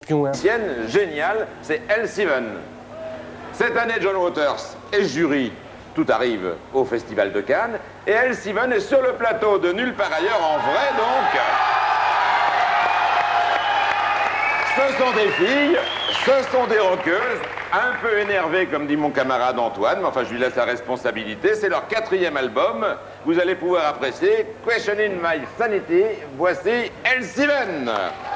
Ancienne, géniale, c'est Elle Seven. Cette année, John Waters est jury. Tout arrive au Festival de Cannes. Et Elle Seven est sur le plateau de Nulle part ailleurs, en vrai donc. Ce sont des filles, ce sont des rockeuses, un peu énervées, comme dit mon camarade Antoine, mais enfin je lui laisse la responsabilité. C'est leur 4e album. Vous allez pouvoir apprécier Questioning My Sanity. Voici Elle Seven.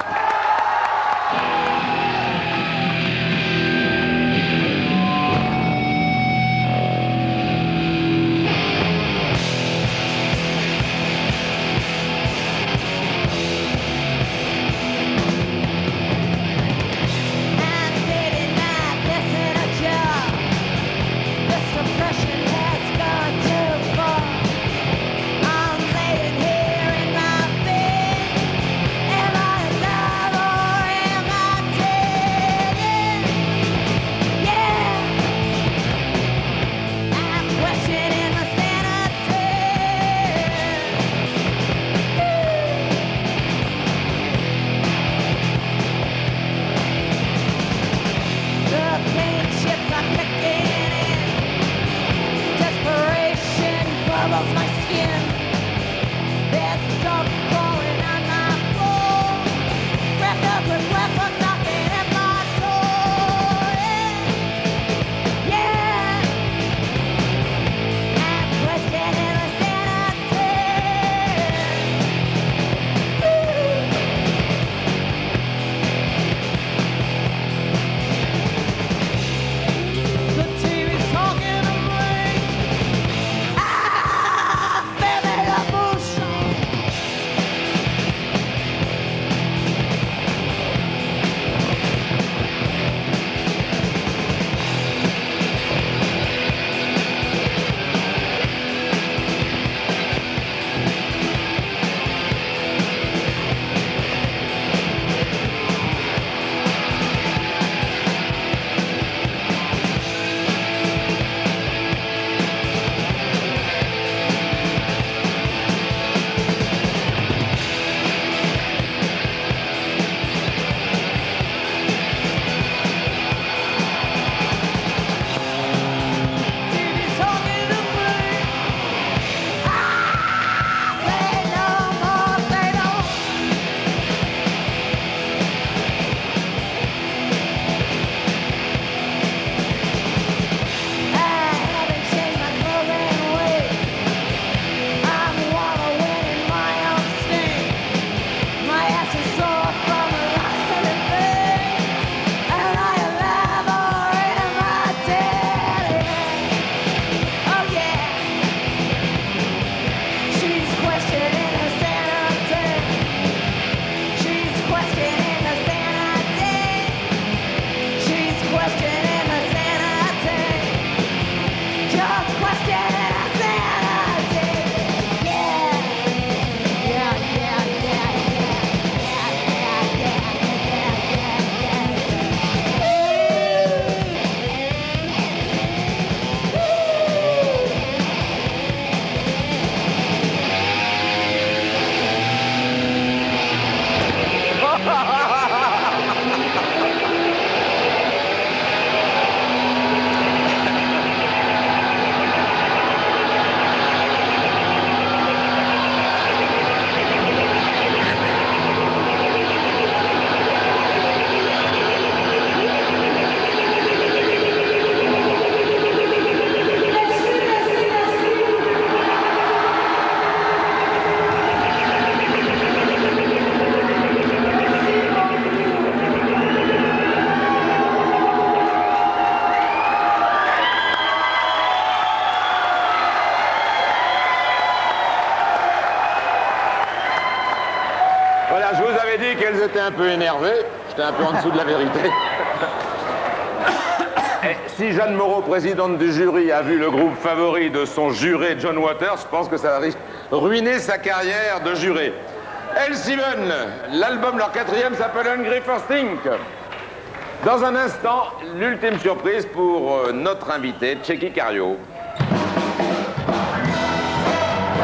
My skin, there's stuff crawling on my floor, wrapped up with weapons knocking at my door. Yeah, I'm questioning my sanity. The TV's talking to me. Voilà, je vous avais dit qu'elles étaient un peu énervées. J'étais un peu en dessous de la vérité. Et si Jeanne Moreau, présidente du jury, a vu le groupe favori de son juré, John Waters, je pense que ça va ruiner sa carrière de juré. Elle Seven, l'album, leur 4e, s'appelle Hungry for Stink. Dans un instant, l'ultime surprise pour notre invité, Tchéky Karyo.